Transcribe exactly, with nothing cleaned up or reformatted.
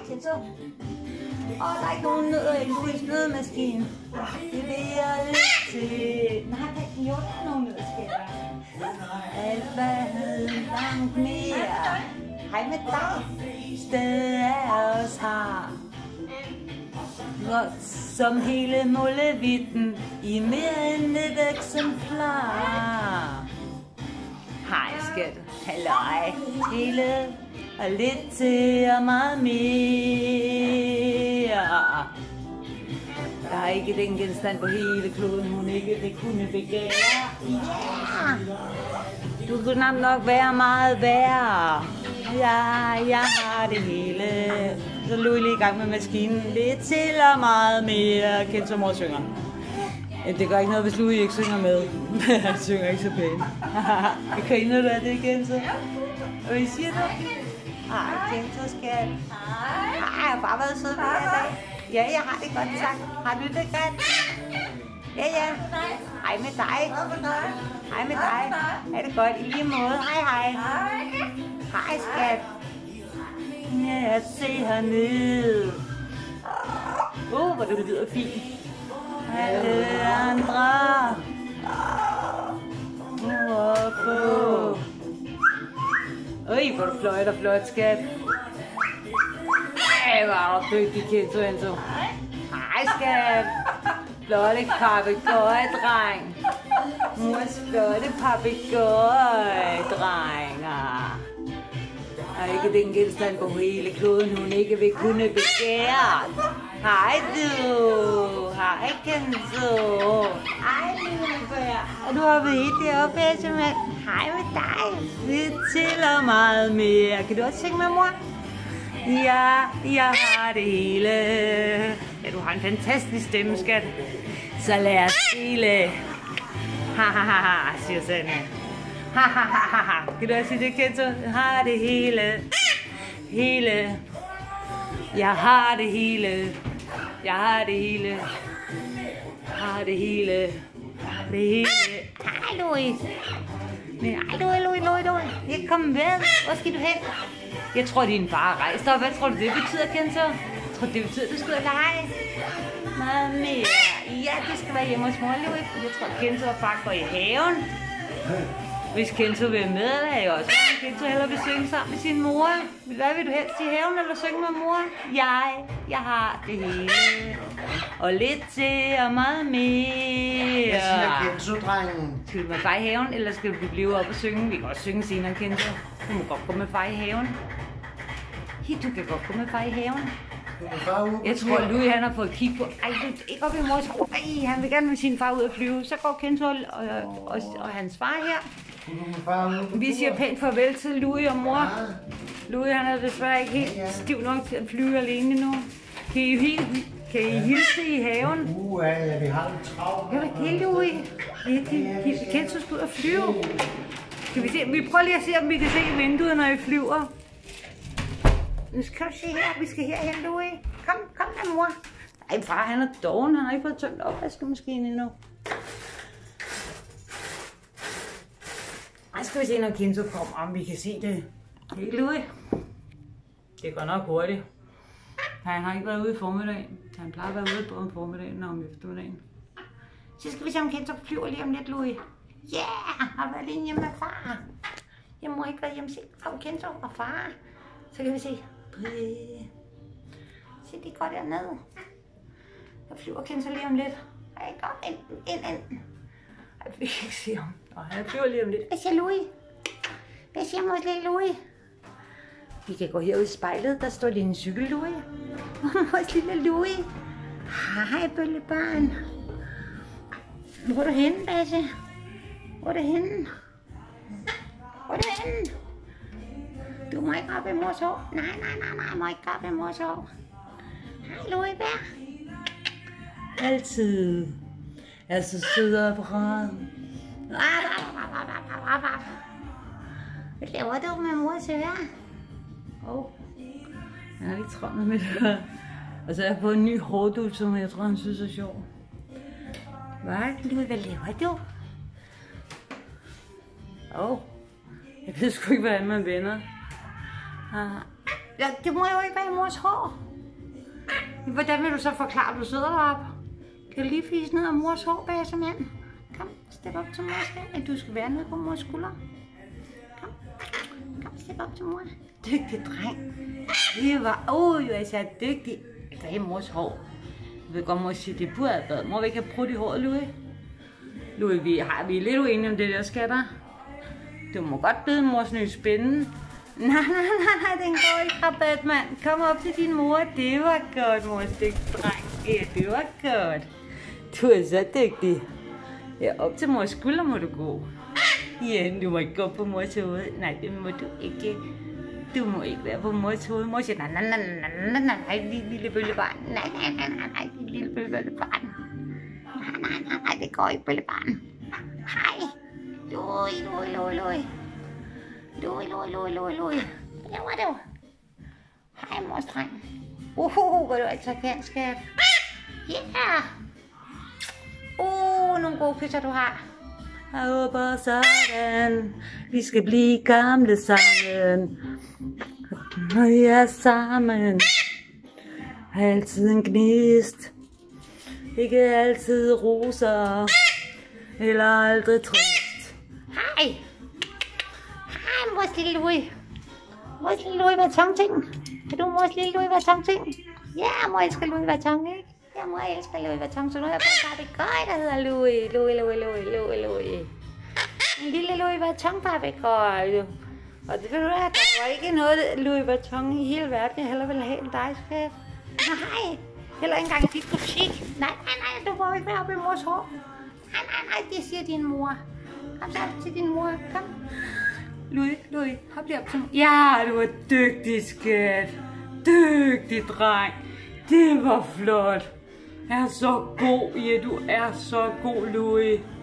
Kenzo. Åh, der er ikke nogen nødder i Louis nødmaskine. Det vil jeg lidt til. Nej, der, jo, der er nogen nødder, skal jeg. Alt hvad langt mere. Hej med dig. Stedet er os her. Godt som hele målevitten i mere end et eksemplar. Hej skat, halløj, hele og lidt til og meget mere. Der er ikke den genstand på hele kloden, hun ikke vil kunne begære. Ja! Du kunne nemt nok være meget værre. Ja, jeg har det hele. Så Louis lige i gang med maskinen. Lidt til og meget mere. Kenzo mor synger. Det gør ikke noget, hvis Louis ikke synger med. Han synger ikke så pænt. Jeg griner du af det, Kenzo? Hvad siger du? Hej, Kenzo skat. Hej, jeg har bare været sød med jer i dag. Ja, jeg har det godt, tak. Har du det godt? Ja, ja. Hej med dig. Hej med dig. Er det godt? I lige måde. Hej, hej. Hej, skat. Ja, se hernede. Åh, uh, hvor det lyder fint. Alle andre. Hvorfor? Øj, hvor du fløjter flot, skat. Ej, hvor er du dygtig, Kenzo Enzo. Hej, skat. Flotte papegøje-dreng. Mors flotte papegøje-drenger. Der er ikke den genstand på hele kloden, hun ikke vil kunne begære. Hej du. Hej Kenzo. Hej Lillebær. Og du har været helt deroppe, simpelthen. Hej med dig. Lidt til og meget mere. Kan du også synge med, mor? Ja, jeg har det hele. Ja, du har en fantastisk stemme, skat. Så lad os dele. Ha ha ha ha, siger Sanne. Ha ha ha ha. Kan du også sige det, Kenzo? Jeg har det hele. Hele. Jeg har det hele. Jeg har det hele. Jeg har det hele. Det hele. Hej, Louis. Hej, Louis, Louis, Louis, Louis. Jeg kommer med. Hvor skal du hen? Jeg tror, din far har rejst op. Hvad tror du, det betyder, Kenzo? Jeg tror, det betyder, at du skal ud og lege. Meget mere. Ja, det skal være hjemme hos mor, Louis. Jeg tror, Kenzo og far går i haven. Hvis Kenzo vil med, er jeg også. Kenzo hellere vil synge sammen med sin mor. Hvad vil du helst i haven eller synge med mor? Jeg, jeg har det hele. Og lidt til og meget mere. Hvad siger Kenzo-drengen? Skal du med far i haven, eller skal du blive op og synge? Vi kan også synge senere, Kenzo. Du må godt gå med far i haven. Hi, du kan godt gå med far i haven. Jeg tror, Louis han har fået kig på. Ej, du ikke op i mors hår. Ej, han vil gerne med sin far ud og flyve. Så går Kenzo og, og, og, og hans far her. Vi siger pænt farvel til Louis og mor. Louis han er desværre ikke helt stiv nok til at flyve alene nu. Kan I, kan I hilse i haven? Uh, ja, vi har lidt travlt. Ja, det er Louis. Kenzo skal ud og flyve. Skal vi se? Vi prøver lige at se, om vi kan se vinduet, når I flyver. Nu skal du se her. Vi skal herhen, Louis. Kom, kom med, mor. Ej, far, han er doven. Han har ikke fået tømt opvaskemaskinen endnu. Ej, skal vi se, når Kenzo kommer, om vi kan se det. Ikke, Louis? Det går nok hurtigt. Han har ikke været ude i formiddagen. Han plejer at være ude både om formiddagen og om eftermiddagen. Så skal vi se, om Kenzo flyver lige om lidt, Louis. Ja, yeah, har du været alene hjemme med far? Jeg må ikke være hjemme se. Kom, Kenzo og far. Så kan vi se. Se, de går dernede. Der flyver Kenzo lige om lidt. Ej, kom ind, ind, ind. Ej, vi kan ikke se ham. Nå, han flyver lige om lidt. Hvad siger Louis? Hvad siger vores lille Louis? Vi kan gå herud i spejlet. Der står lige en cykel, Louis. Vores lille Louis. Hej, bøllebarn. Hvor er du henne, Basse? Hvor er du henne? Hvor er du henne? Du må ikke op i mors hår. Nej, nej, nej, nej, jeg må ikke op i mors hår. Hej, Louis Bær. Altid. Altså sød og bra. Hvad laver du med mors øre? Åh, oh. Han er lidt travlt med det. Og så har jeg fået en ny hårdut, som jeg tror, han synes er sjov. Hvad? Louis, hvad laver du? Åh, oh. Jeg ved sgu ikke, hvordan man vender. Ah. Ja, det må jo ikke være i mors hår. Hvordan vil du så forklare, at du sidder deroppe? Kan du lige fise ned af mors hår, basemand? Kom, step op til mor. At du skal være nede på mors skulder. Kom, kom, step op til mor. Dygtig dreng. Det var, åh, oh, jeg er så dygtig. Det er mors hår. Jeg ved godt, mor siger, det burde have været. Må vi ikke have brudt i håret, Louis? Louis, vi, har, vi er lidt uenige om det der, skatter. Du må godt bide mors nye spænde. Nej, nej, nej, nej, den går ikke, rabat, mand. Kom op til din mor. Det var godt, mors dygtig dreng. Ja, det var godt. Du er så dygtig. Ja, op til mors skulder må du gå. Ja, du må ikke gå på mors hoved. Nej, det må du ikke. Du må ikke være på mors hoved. Mor siger, nej, nej, nej, nej, nej, nej, nej, lille bøllebarn. Nej, nej, nej, nej, nej, lille bøllebarn. Nej, nej, nej, nej, det går ikke, bøllebarn. Hej. Louis, Louis, Louis, Louis. Louis, Louis, Louis, Louis, Louis. Hvad laver du? Hej, mors dreng. Uhuhu, hvor er du altså kan, skat. Ja. Yeah. Uh, nogle gode pizzer, du har. Jeg håber sådan, vi skal blive gamle sammen. Når vi er sammen. Altid en gnist. Ikke altid roser. Eller aldrig trist. Hej. Hej, mors lille Louis. Mors lille Louis Vuitton-ting. Er du mors lille Louis Vuitton-ting? Ja, mor elsker Louis Vuitton, ikke? Ja, mor elsker Louis Vuitton, så nu har jeg fået papegøj, der hedder Louis. Louis, Louis, Louis, Louis, Louis. En lille Louis Vuitton-papegøj. Og det ved du hvad, der var ikke noget Louis Vuitton i hele verden, jeg hellere ville have end dig, skat. Nej, heller ikke engang dit butik. Nej, nej, nej, du må ikke være oppe i mors hår. Nej, nej, nej, det siger din mor. Kom så op til din mor, kom. Louis, Louis, hop lige op til mor. Ja, du var dygtig, skat. Dygtig dreng. Det var flot. Er så god, ja, du er så god, Louis.